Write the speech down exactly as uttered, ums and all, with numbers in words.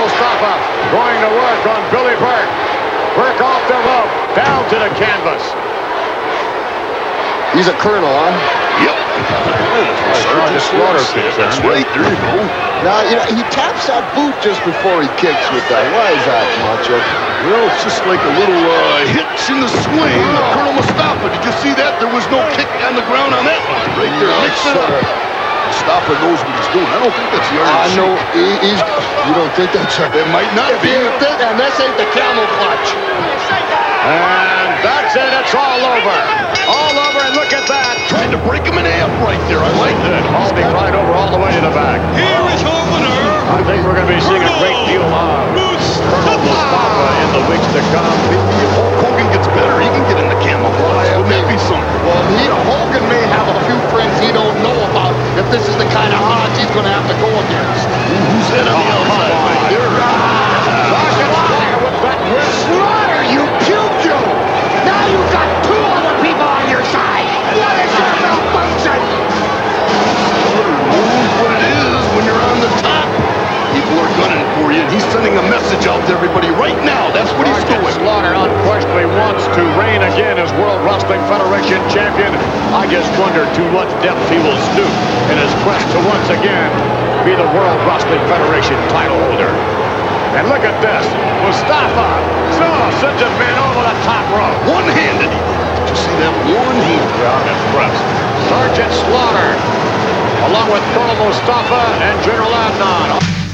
Mustafa going to work on Billy Burke. Burke off the rope, down to the canvas. He's a colonel, huh? Yep. Sergeant Slaughter. That's right. There you go. Now, you know, he taps that boot just before he kicks with that. Why is that, Macho? Well, it's just like a little uh, hitch in the swing. Oh. Colonel Mustafa, did you see that? There was no kick on the ground on that one. Right there. No, Mix it up. Mustafa knows what he's doing. I don't think that's the Iron I Sheik. know. He, he's, you don't think that's a... It might not be. You think, and this ain't the camel clutch. And that's it. It's all over. All over, and look at that. Trying to break him in half right there. I like that. Holding right over all the way to the back. Here is your winner. I think we're going to be seeing a great deal of Colonel Mustafa in the weeks to come. If Hulk Hogan gets better, he can get in the camel clutch. Wouldn't that be something? Well, he, Hogan may have a few friends he don't know about if this is the kind of odds he's going to have to go against. Who's that on the outside right there? Sergeant Slaughter with that whip. Slaughter, you puked you! Now you've got two other people on your side! What is your malfunction? Slaughter knows what it is when you're on the top. People are gunning for you, and he's sending a message out to everybody right now. That's what he's Sergeant doing. Slaughter unquestionably wants to reign again as World Wrestling Federation champion. I just wonder to what depth he will stoop in his quest to once again be the World Wrestling Federation title holder. And look at this. Mustafa so sends a man over the top rope. One-handed. Did you see that? One-handed. Yeah, I'm impressed. Sergeant Slaughter, along with Colonel Mustafa and General Adnan.